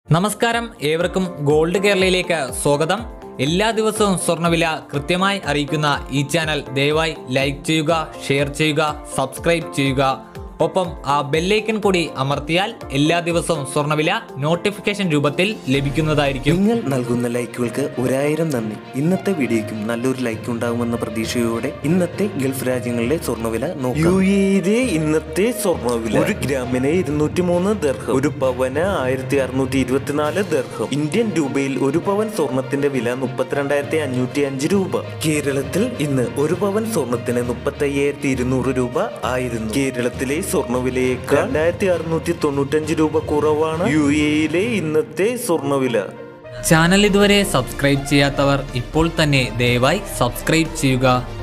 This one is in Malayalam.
നമസ്കാരം, ഏവർക്കും ഗോൾഡ് കേരളയിലേക്ക് സ്വാഗതം. എല്ലാ ദിവസവും സ്വർണ്ണവില കൃത്യമായി അറിയിക്കുന്ന ഈ ചാനൽ ദയവായി ലൈക്ക് ചെയ്യുക, ഷെയർ ചെയ്യുക, സബ്സ്ക്രൈബ് ചെയ്യുക. ഒപ്പം ആ ബെല്ലൈക്കൺ കൂടി അമർത്തിയാൽ എല്ലാ ദിവസവും സ്വർണ്ണവില നോട്ടിഫിക്കേഷൻ രൂപത്തിൽ ലഭിക്കുന്നതായിരിക്കും. നിങ്ങൾ നൽകുന്ന ലൈക്കുകൾക്ക് 1000 നന്ദി. ഇന്നത്തെ വീഡിയോയ്ക്കും നല്ലൊരു ലൈക്ക് ഉണ്ടാകുമെന്ന പ്രതീക്ഷയോടെ ഇന്നത്തെ ഗൾഫ് രാജ്യങ്ങളിലെ സ്വർണ്ണവില നോക്കാം. UAE ഇന്നത്തെ സ്വർണ്ണവില 1 ഗ്രാമിന് 203 ദിർഹം, 1 പവന് 1624 ദിർഹം. ഇന്ത്യൻ രൂപയിൽ 1 പവൻ സ്വർണത്തിന്റെ വില 32,505 രൂപ. കേരളത്തിൽ ഇന്ന് 1 പവൻ സ്വർണത്തിന് 35,200 രൂപ ആയിരുന്നു. കേരളത്തിലെ സ്വർണ്ണവിലയേക്കാൾ 2,695 രൂപ കുറവാണ് UAE ഇന്നത്തെ സ്വർണ്ണവില. ചാനൽ ഇതുവരെ സബ്സ്ക്രൈബ് ചെയ്യാത്തവർ ഇപ്പോൾ തന്നെ ദയവായി സബ്സ്ക്രൈബ് ചെയ്യുക.